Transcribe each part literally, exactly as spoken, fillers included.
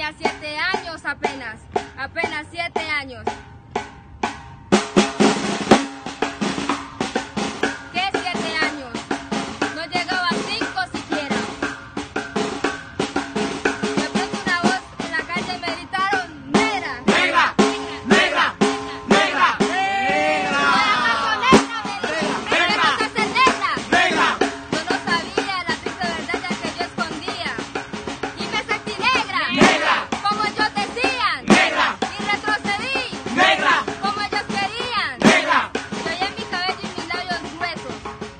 tenía siete años apenas, apenas siete años. ¿Qué siete años? No llegaba a cinco siquiera. De pronto una voz en la calle me gritaron, negra, negra, negra, negra, negra. Yo no sabía la triste verdad ya que yo escondía. Y me sentí negra, negra, como ellos decían, negra, y retrocedí, negra, como ellos querían, negra. Traía mi cabello y mis labios gruesos.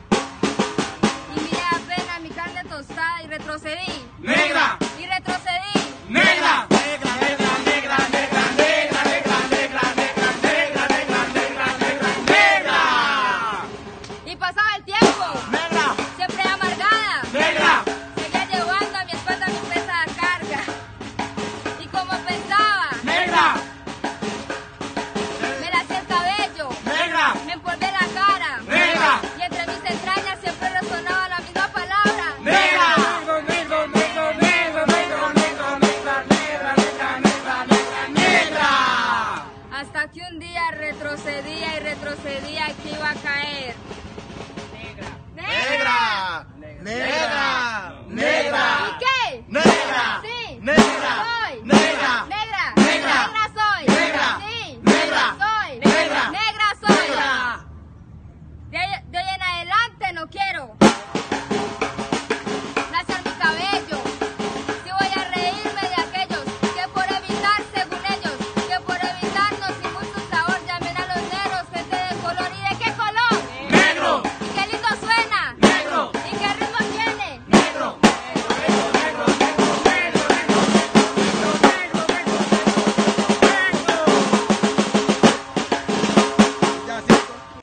Y miré apenas mi carne tostada y retrocedí, Negra, y retrocedí. negra, negra, negra, negra, negra, negra, negra, negra, negra, negra, negra, negra, negra, negra. Y pasaba el tiempo, Negra, siempre amargada. negra, Seguía llevando a mi espalda mi pesada carga. Y como pensaba, negra, me lacé el cabello, negra, me empolvé la cara. negra, Y entre mis entrañas siempre resonaba la misma palabra. negra. Negro, negro, negro, negro, negro, negro, negra, negra, negra, negra, negra, negra. Hasta que un día retrocedía y retrocedía que iba a caer. Negra, negra, negra, ¿Y qué? negra, Sí. negra.